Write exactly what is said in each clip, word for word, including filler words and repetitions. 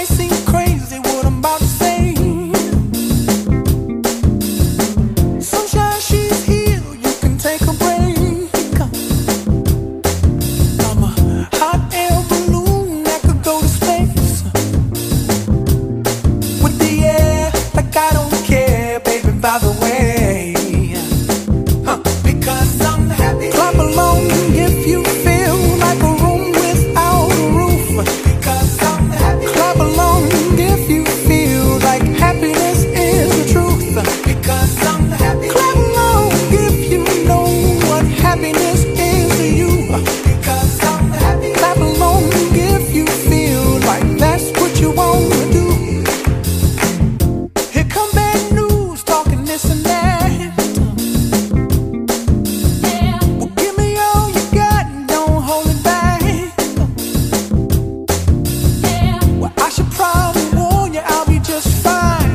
might seem crazy what I'm about to say. Sunshine, she's here, you can take a break. I'm a hot air balloon that could go to space with the air like I don't care, baby, by the way. Huh. Because I'm happy. Clap along if you feel like a room without a roof. Because I'm happy. Clap along if you feel like happiness is the truth. Because I'm happy. Clap along if you know what happiness is to you. Because I'm happy. Clap along if you feel like that's what you want to do. Here come bad news, talking this and that. Well, give me all you got and don't hold it back. Well, I should probably warn you, I'll be just fine.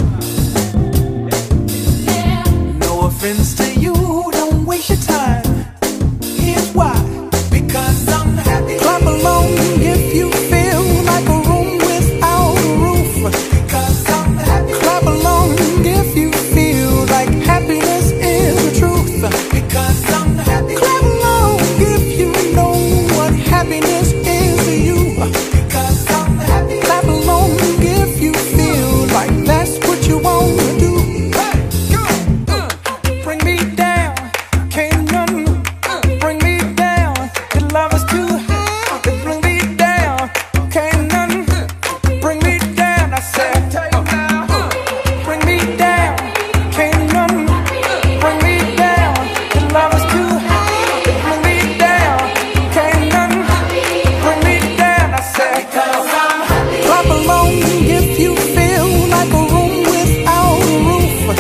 No offense to you, don't waste your time. Here's why. Because I'm happy. Clap along if you feel like a room without a roof. Because I'm happy. Clap along if you feel like happiness is the truth. Because I'm happy. Clap along if you know what happiness is to you. Because I'm happy. Clap along if you feel like that's what you want to do. Hey, go, uh, bring me down, can't none bring me down. Your love is too high, bring me down, can't none bring me down. I said, uh, bring me down, can't none bring me down. Your love is too high, bring me down, can't none bring me down. I said, clap along if you feel like a room without a roof.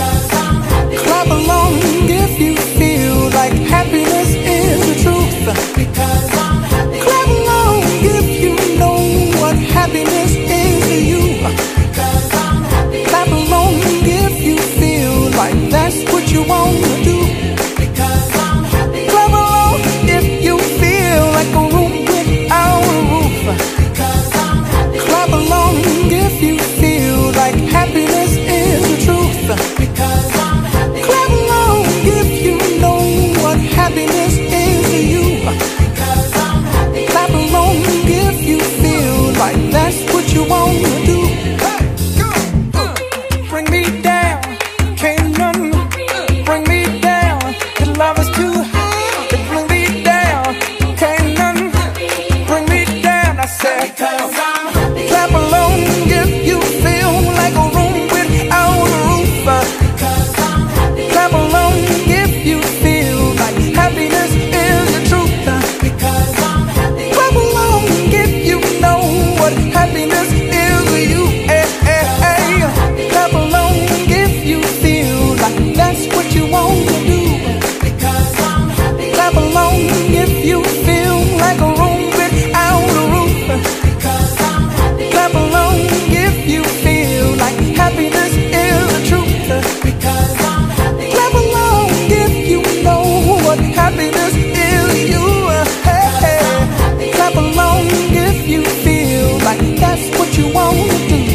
Clap along if you feel like happiness is the truth. Because I'm happy. Clap along if you know what happiness is to you. Because I'm happy. Clap along if you feel like that's what you want to do. Because I'm happy. Clap along if you feel like a room without a roof. Because I'm happy. Clap along if you feel like happiness is the truth. Because I'm happy. Clap along if you know what happiness is to you. Because I'm happy. Clap along if you feel like that's what you want to do. Hey, go, uh, bring me down, can't none bring me down. Your love is too high, bring me down, can't none bring me down. I said, because I'm happy. Clap along if you feel like a room without a roof. Because I'm happy. Clap along if you feel like happiness is the truth. Because I'm happy. Clap along if you know what happiness is to you. Hey, hey, hey. Clap along if you feel like that's what you want to do. Because I'm happy. Clap along if you feel like a room without a roof. Because I'm happy. Clap along if you feel like happiness is the truth. Because I'm happy. Clap along if you know what happiness is to you. Hey, hey. Clap along if you feel like that's what you want to do.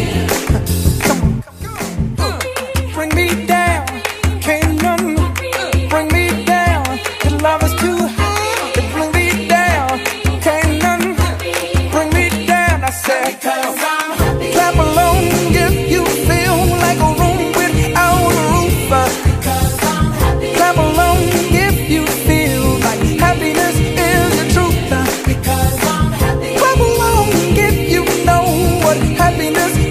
Come on. Uh, bring me down, can't none bring me down. Your love is too high, bring me down, can't none bring me down. I said, because I'm happy. Clap along if you feel like a room without a roof. Because I'm happy. Clap along if you feel like happiness is the truth. Because I'm happy. Clap along if you know what happiness